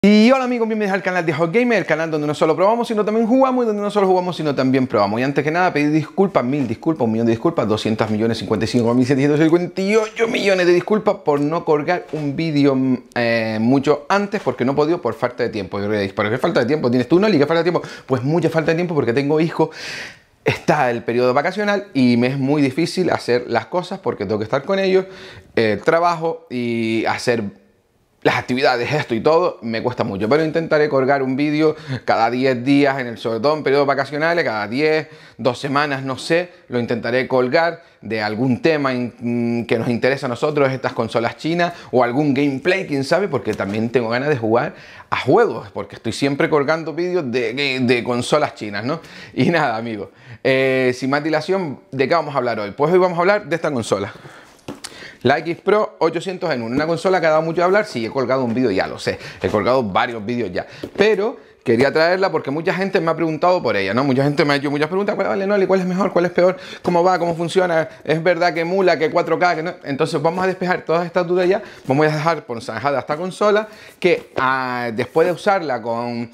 Y hola amigos, bienvenidos al canal de Hot Gamer, el canal donde no solo probamos, sino también jugamos, y donde no solo jugamos, sino también probamos. Y antes que nada, pedir disculpas, 1000 disculpas, 1 millón de disculpas, 200 millones, 55.758 millones de disculpas por no colgar un vídeo mucho antes, porque no he podido por falta de tiempo. Y diréis, ¿por qué falta de tiempo? ¿Tienes tú, Noli? ¿Qué falta de tiempo? Pues mucha falta de tiempo porque tengo hijos. Está el periodo vacacional y me es muy difícil hacer las cosas porque tengo que estar con ellos, trabajo y hacer las actividades, esto y todo, me cuesta mucho, pero intentaré colgar un vídeo cada 10 días, sobre todo en periodos vacacionales, cada 10, 2 semanas, no sé, lo intentaré colgar de algún tema que nos interesa a nosotros, estas consolas chinas, o algún gameplay, quién sabe, porque también tengo ganas de jugar a juegos, porque estoy siempre colgando vídeos de consolas chinas, ¿no? Y nada, amigos, sin más dilación, ¿de qué vamos a hablar hoy? Pues hoy vamos a hablar de esta consola. La X Pro 800 en 1, una consola que ha dado mucho a hablar. Sí, he colgado un vídeo, ya lo sé, he colgado varios vídeos ya, pero quería traerla porque mucha gente me ha preguntado por ella, ¿no? Mucha gente me ha hecho muchas preguntas. Vale, Noli, ¿cuál es mejor? ¿Cuál es peor? ¿Cómo va? ¿Cómo funciona? ¿Es verdad que emula? ¿Que 4K? ¿Que no? Entonces vamos a despejar todas estas dudas ya. Vamos a dejar por zanjada esta consola que después de usarla con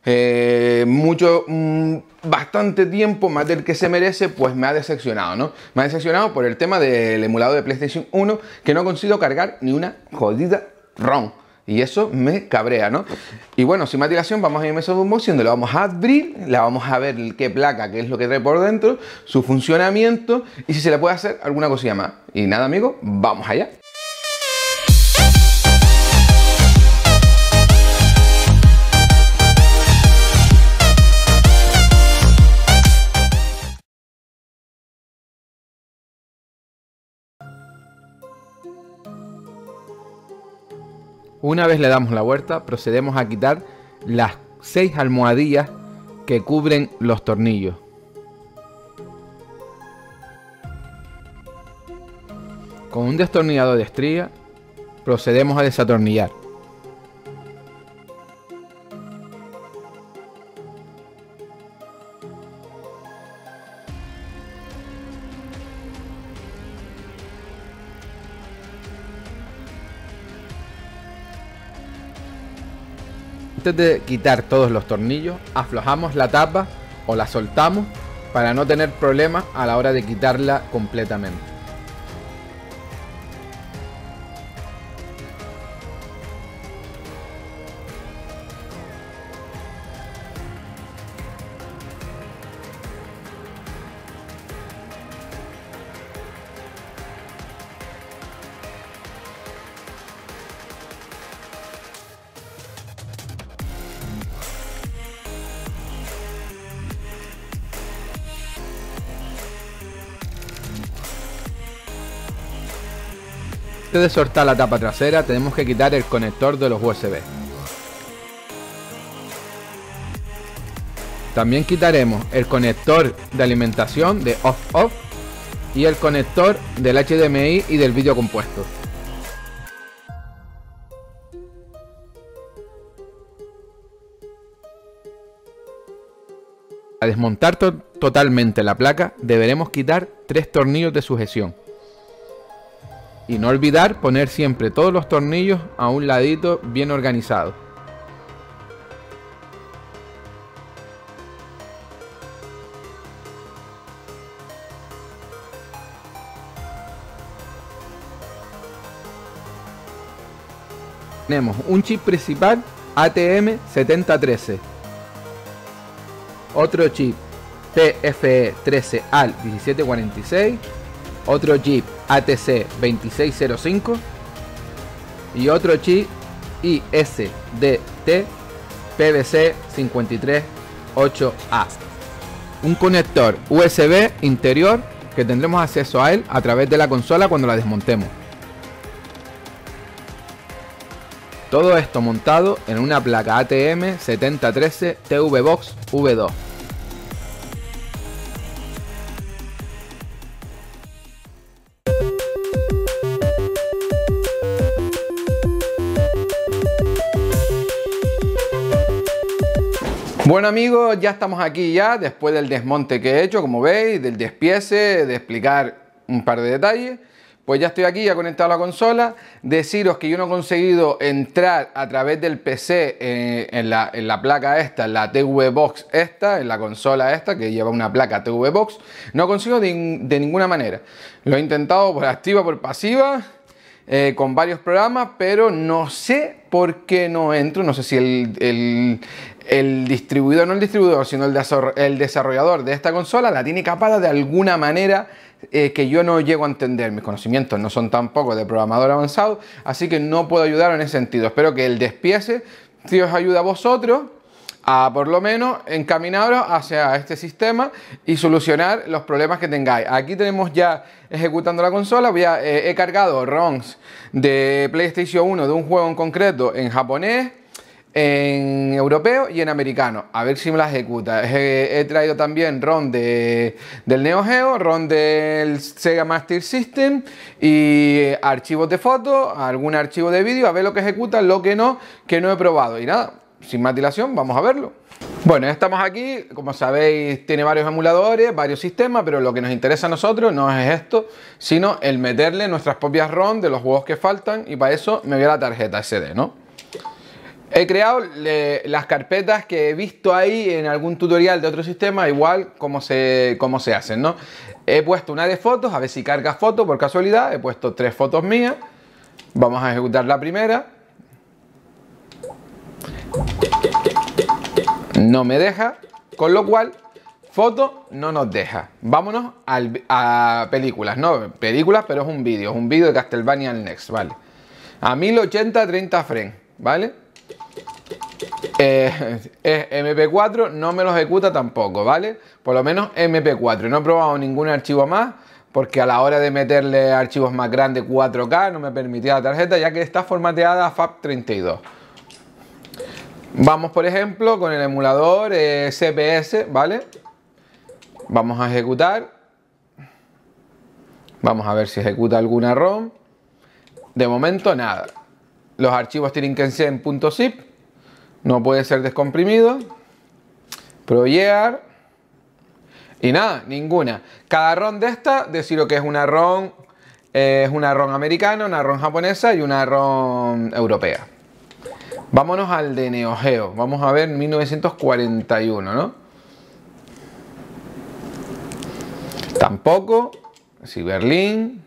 bastante tiempo, más del que se merece, pues me ha decepcionado, ¿no? Me ha decepcionado por el tema del emulador de PlayStation 1, que no consigo cargar ni una jodida ROM. Y eso me cabrea, ¿no? Y bueno, sin más dilación, vamos a ir a mesa de unboxing, donde lo vamos a abrir, la vamos a ver qué placa, qué es lo que trae por dentro, su funcionamiento y si se le puede hacer alguna cosilla más. Y nada, amigos, vamos allá. Una vez le damos la vuelta, procedemos a quitar las 6 almohadillas que cubren los tornillos. Con un destornillador de estría procedemos a desatornillar. Antes de quitar todos los tornillos, aflojamos la tapa o la soltamos para no tener problemas a la hora de quitarla completamente. Antes de soltar la tapa trasera, tenemos que quitar el conector de los USB. También quitaremos el conector de alimentación de off-off y el conector del HDMI y del vídeo compuesto. Para desmontar totalmente la placa, deberemos quitar 3 tornillos de sujeción. Y no olvidar poner siempre todos los tornillos a un ladito bien organizados. Tenemos un chip principal ATM 7013, otro chip TFE 13AL 1746, otro chip ATC 2605 y otro chip ISDT PVC 538A. Un conector USB interior que tendremos acceso a él a través de la consola cuando la desmontemos. Todo esto montado en una placa ATM 7013 TV Box V2. Bueno amigos, ya estamos aquí ya después del desmonte que he hecho, como veis, del despiece, de explicar un par de detalles. pues ya estoy aquí, ya conectado a la consola. Deciros que yo no he conseguido entrar a través del PC en la placa esta, en la TV Box esta, en la consola esta, que lleva una placa TV Box. No consigo de ninguna manera. Lo he intentado por activa, por pasiva, con varios programas, pero no sé por qué no entro. No sé si el distribuidor, no el distribuidor, sino el desarrollador de esta consola la tiene capada de alguna manera que yo no llego a entender. Mis conocimientos no son tampoco de programador avanzado, así que no puedo ayudar en ese sentido. Espero que el despiece si os ayuda a vosotros a por lo menos encaminaros hacia este sistema y solucionar los problemas que tengáis. Aquí tenemos ya ejecutando la consola. He cargado ROMs de PlayStation 1 de un juego en concreto en japonés, en europeo y en americano. A ver si me la ejecuta. He traído también ROM del Neo Geo, ROM del Sega Master System y archivos de fotos, algún archivo de vídeo, a ver lo que ejecuta, lo que no he probado. Y nada, sin más dilación, vamos a verlo. Bueno, ya estamos aquí. Como sabéis, tiene varios emuladores, varios sistemas, pero lo que nos interesa a nosotros no es esto, sino el meterle nuestras propias ROM de los juegos que faltan, y para eso me voy a la tarjeta SD, ¿no? He creado las carpetas que he visto ahí en algún tutorial de otro sistema, igual cómo se hacen, ¿no? He puesto una de fotos, a ver si carga fotos por casualidad. He puesto 3 fotos mías. Vamos a ejecutar la primera. No me deja, con lo cual foto no nos deja. Vámonos a películas, no películas, pero es un vídeo de Castlevania Next, ¿vale? A 1080 30 frames, ¿vale? MP4 no me lo ejecuta tampoco, ¿vale? Por lo menos MP4. No he probado ningún archivo más porque a la hora de meterle archivos más grandes 4K no me permitía la tarjeta, ya que está formateada a FAT32. Vamos, por ejemplo, con el emulador CPS, ¿vale? Vamos a ejecutar. Vamos a ver si ejecuta alguna ROM. De momento nada. Los archivos tienen que ser en .zip. No puede ser descomprimido. Proyear. Y nada, ninguna. Cada ROM de esta, deciros que es una ROM americana, una ROM japonesa y una ROM europea. Vámonos al de Neo Geo. Vamos a ver 1941, ¿no? Tampoco. Cyberlink.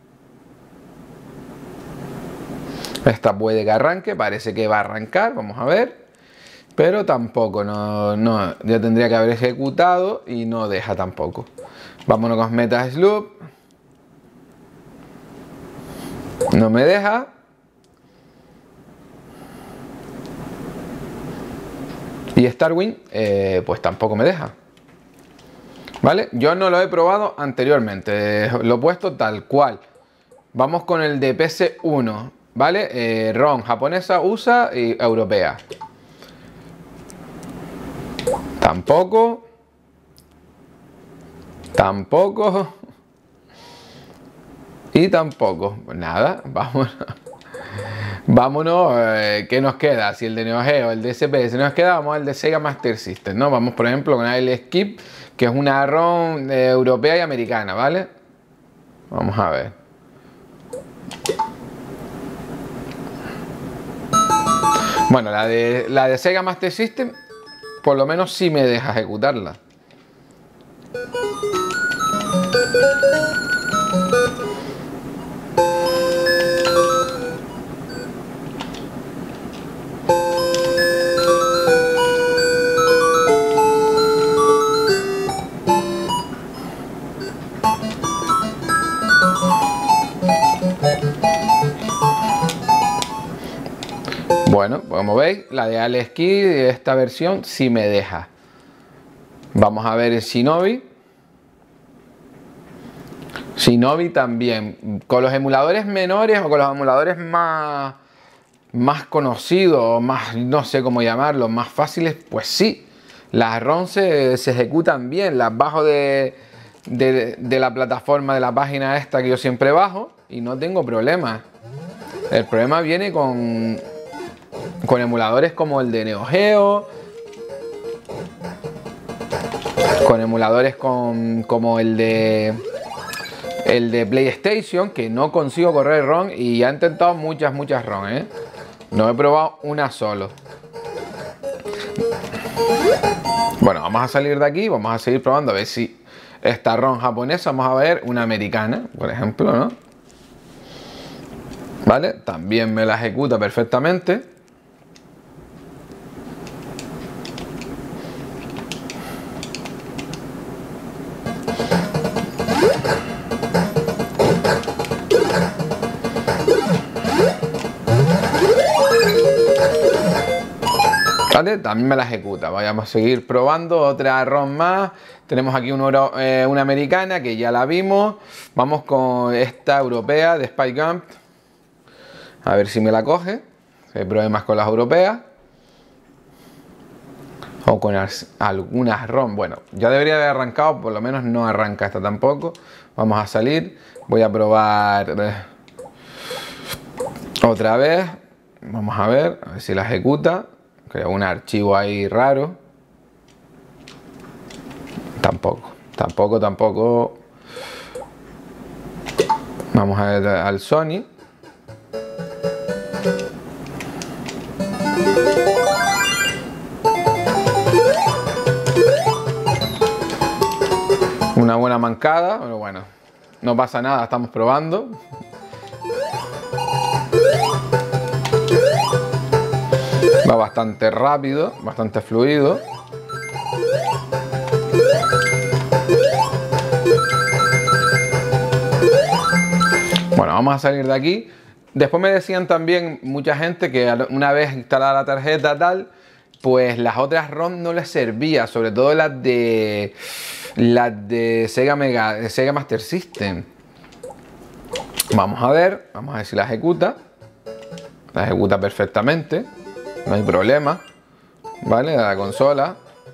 Esta puede que arranque. Parece que va a arrancar. Vamos a ver. Pero tampoco. No, ya tendría que haber ejecutado y no deja tampoco. Vámonos con Metasloop. No me deja. Y Starwind, pues tampoco me deja. ¿Vale? Yo no lo he probado anteriormente. Lo he puesto tal cual. Vamos con el de PS1. ¿Vale? ROM japonesa, USA y europea. Tampoco. Tampoco. Y tampoco. Pues nada, vámonos. Vámonos, ¿qué nos queda? Si el de Neo Geo, el de SPS nos queda, vamos al de Sega Master System, ¿no? Vamos, por ejemplo, con el Skip, que es una ROM europea y americana, ¿vale? Vamos a ver. Bueno, la de Sega Master System, por lo menos sí me deja ejecutarla. Bueno, como veis, la de Alex Kidd de esta versión sí me deja. Vamos a ver el Shinobi. Shinobi también. Con los emuladores menores o con los emuladores más conocidos, más, no sé cómo llamarlos, más fáciles, pues sí. Las ROM se ejecutan bien. Las bajo de la plataforma, de la página esta que yo siempre bajo y no tengo problema. El problema viene con emuladores como el de Neo Geo, con emuladores como el de El de PlayStation, que no consigo correr ROM y ya he intentado muchas ROM, ¿eh? No he probado una solo. Bueno, vamos a salir de aquí, vamos a seguir probando a ver si esta ROM japonesa, vamos a ver una americana, por ejemplo, ¿no? ¿Vale? También me la ejecuta perfectamente. ¿Vale? También me la ejecuta. Vamos a seguir probando otra ROM más. Tenemos aquí una americana que ya la vimos. Vamos con esta europea de Spike Gump. A ver si me la coge. Si hay problemas con las europeas. O con algunas ROM. Bueno, ya debería haber arrancado. Por lo menos no arranca esta tampoco. Vamos a salir. Voy a probar otra vez. Vamos a ver si la ejecuta. Creo un archivo ahí raro. Tampoco. Vamos a ver al Sony. Una buena mancada, pero bueno, no pasa nada, estamos probando. Va bastante rápido, bastante fluido. Bueno, vamos a salir de aquí. Después me decían también mucha gente que una vez instalada la tarjeta tal, pues las otras ROM no les servía, sobre todo las de Sega Master System. Vamos a ver si la ejecuta. La ejecuta perfectamente. No hay problema, ¿vale? De la consola.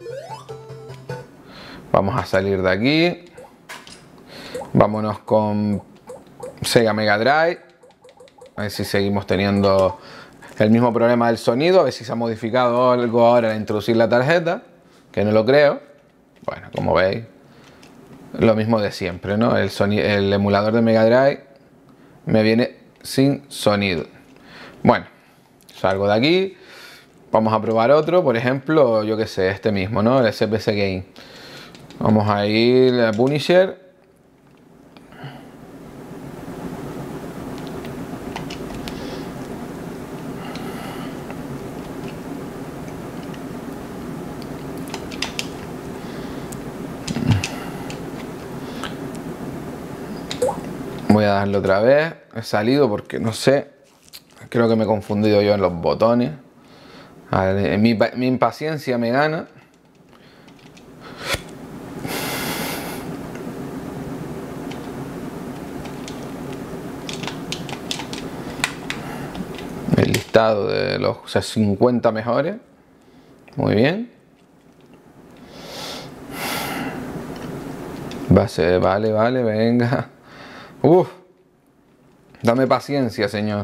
Vamos a salir de aquí. Vámonos con Sega Mega Drive. A ver si seguimos teniendo el mismo problema del sonido. A ver si se ha modificado algo ahora al introducir la tarjeta. Que no lo creo. Bueno, como veis, lo mismo de siempre, ¿no? El emulador de Mega Drive me viene sin sonido. Bueno, salgo de aquí. Vamos a probar otro, por ejemplo, yo que sé, este mismo, ¿no? El SPC Game. Vamos a ir a Punisher. Voy a darle otra vez. He salido porque no sé. Creo que me he confundido yo en los botones. A ver, mi impaciencia me gana. El listado de los 50 mejores. Muy bien. Vale, venga. Dame paciencia, señor.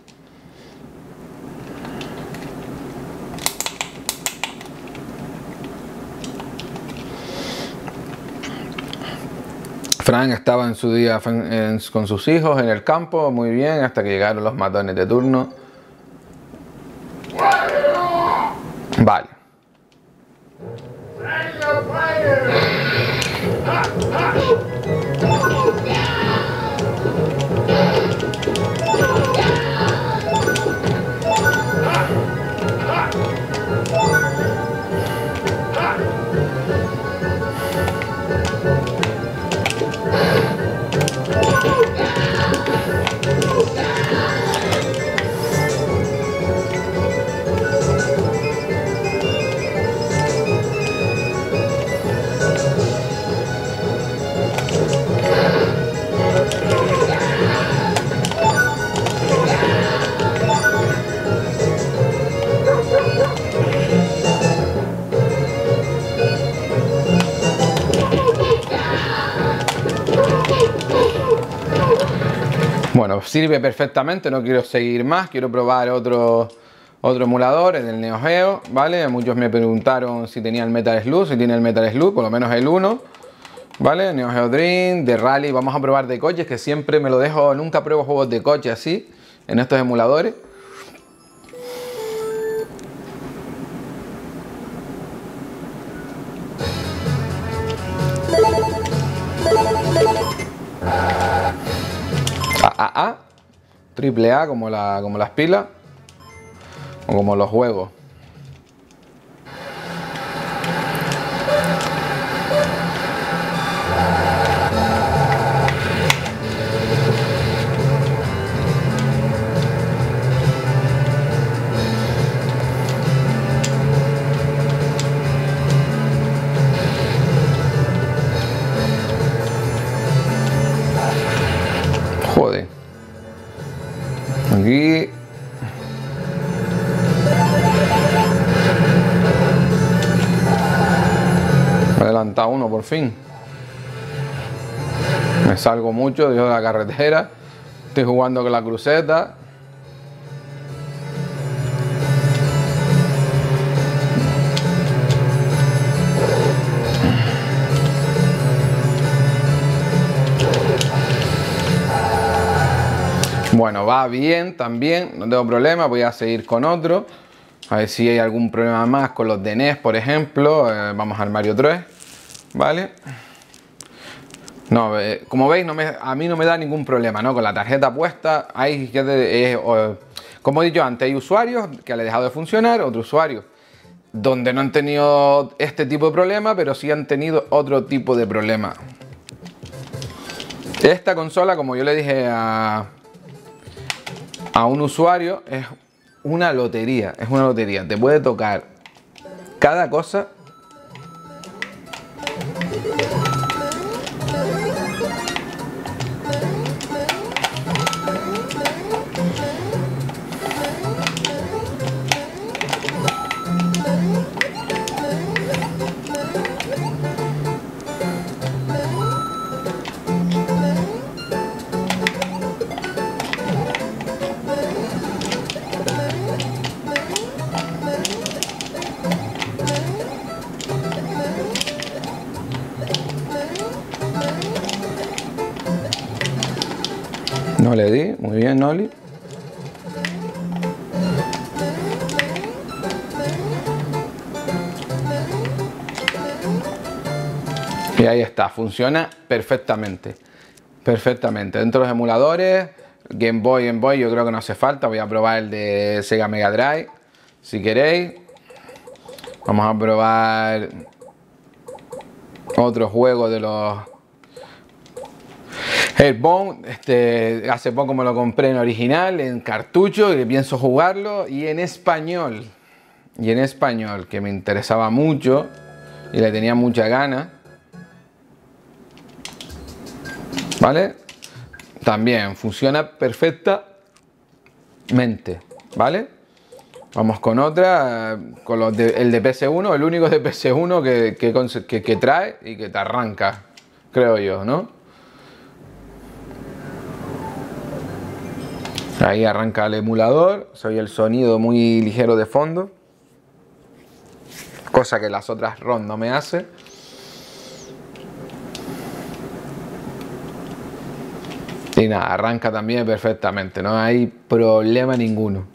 Frank estaba en su día con sus hijos en el campo, muy bien, hasta que llegaron los matones de turno. Vale. Bueno, sirve perfectamente, no quiero seguir más, quiero probar otro emulador, el del Neo Geo, ¿vale? Muchos me preguntaron si tenía el Metal Slug, si tiene el Metal Slug, por lo menos el 1. ¿Vale? Neo Geo Dream, de Rally, vamos a probar de coches, que siempre me lo dejo, nunca pruebo juegos de coche así, en estos emuladores. Triple A como las pilas o como los juegos. Joder. Aquí me he adelantado uno por fin. Me salgo mucho de la carretera. Estoy jugando con la cruceta. Bueno, va bien también, no tengo problema, voy a seguir con otro. A ver si hay algún problema más con los de NES, por ejemplo. Vamos al Mario 3, ¿vale? No, como veis, a mí no me da ningún problema, ¿no? Con la tarjeta puesta, hay, como he dicho antes, hay usuarios que le he dejado de funcionar, otros usuarios donde no han tenido este tipo de problema, pero sí han tenido otro tipo de problema. Esta consola, como yo le dije a un usuario, es una lotería, te puede tocar cada cosa. No le di, muy bien, Noli. Y ahí está, funciona perfectamente. Perfectamente. Dentro de los emuladores, Game Boy yo creo que no hace falta. Voy a probar el de Sega Mega Drive, si queréis. Vamos a probar otro juego de los Earthbound. Hace poco me lo compré en original, en cartucho, y pienso jugarlo, y en español. Que me interesaba mucho y le tenía mucha gana. ¿Vale? También funciona perfectamente. ¿Vale? Vamos con otra, con el de PS1, el único de PS1 que trae y que te arranca, creo yo, ¿no? Ahí arranca el emulador, se oye el sonido muy ligero de fondo, cosa que las otras ROM no me hace. Y nada, arranca también perfectamente, no hay problema ninguno.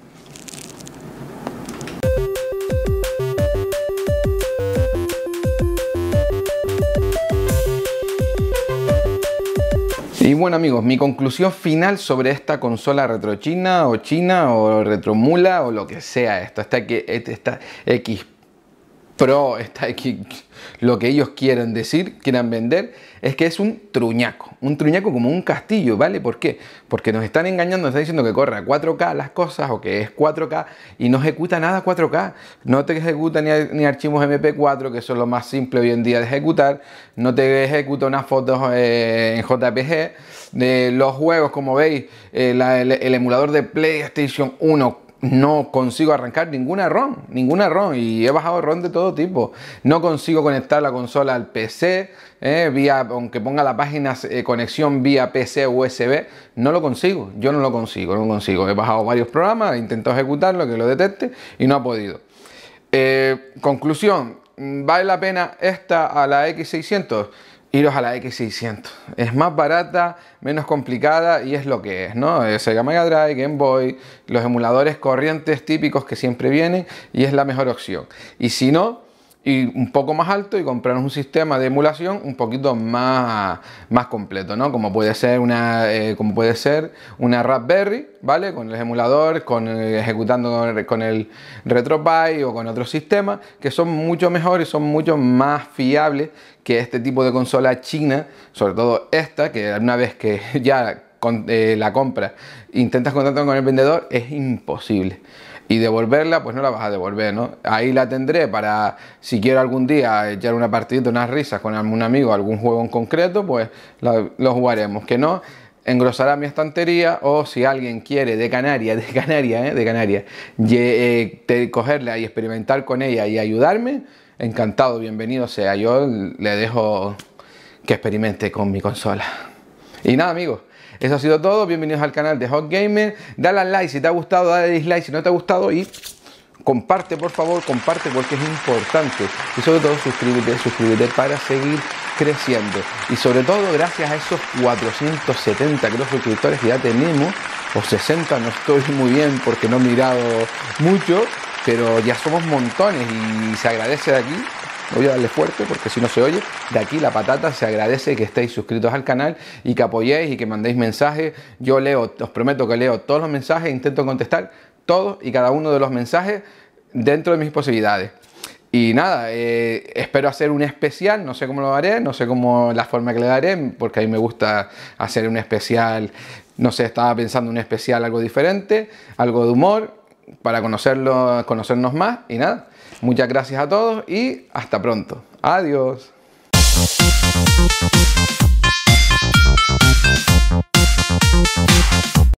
Y bueno amigos, mi conclusión final sobre esta consola retrochina o retromula o lo que sea esto, esta X Pro, esta X, lo que ellos quieran vender, es que es un truñaco como un castillo, ¿vale? ¿Por qué? Porque nos están engañando, nos están diciendo que corre a 4K las cosas o que es 4K y no ejecuta nada 4K, no te ejecuta ni archivos MP4, que son lo más simple hoy en día de ejecutar, no te ejecuta unas fotos en JPG, de los juegos, como veis, el emulador de PlayStation 1, no consigo arrancar ninguna ROM, y he bajado ROM de todo tipo. No consigo conectar la consola al PC, aunque ponga la página conexión vía PC USB, no lo consigo, yo no lo consigo. He bajado varios programas, he intentado ejecutarlo, que lo detecte y no ha podido. Conclusión, ¿vale la pena esta a la X600? iros a la X600. Es más barata, menos complicada y es lo que es, ¿no? Sega Mega Drive, Game Boy, los emuladores corrientes típicos que siempre vienen y es la mejor opción. Y si no, ir un poco más alto y comprar un sistema de emulación un poquito más completo, ¿no? Como puede ser una Raspberry, ¿vale? Con el emulador, ejecutando con el RetroPie o con otros sistemas que son mucho mejores, son mucho más fiables que este tipo de consola china, sobre todo esta, que una vez que ya la compras, intentas contactar con el vendedor, es imposible. Y devolverla, pues no la vas a devolver, ¿no? Ahí la tendré para, si quiero algún día echar una partidita, unas risas con algún amigo, algún juego en concreto, pues lo jugaremos. Que no, engrosará mi estantería, o si alguien quiere de Canarias, cogerla y experimentar con ella y ayudarme, encantado, bienvenido sea. Yo le dejo que experimente con mi consola. Y nada, amigos, eso ha sido todo. Bienvenidos al canal de Hot Gamer. Dale al like si te ha gustado, dale dislike si no te ha gustado y comparte, por favor, comparte porque es importante. Y sobre todo suscríbete para seguir creciendo. Y sobre todo gracias a esos 470 creo suscriptores que ya tenemos, o 60, no estoy muy bien porque no he mirado mucho, pero ya somos montones y se agradece de aquí. Voy a darle fuerte porque si no se oye. De aquí la patata, se agradece que estéis suscritos al canal y que apoyéis y que mandéis mensajes. Yo leo, os prometo que leo todos los mensajes, intento contestar todos y cada uno de los mensajes dentro de mis posibilidades. Y nada, espero hacer un especial, no sé cómo lo haré, no sé cómo la forma que le daré, porque a mí me gusta hacer un especial, no sé, estaba pensando un especial algo diferente, algo de humor, para conocernos más y nada. Muchas gracias a todos y hasta pronto. Adiós.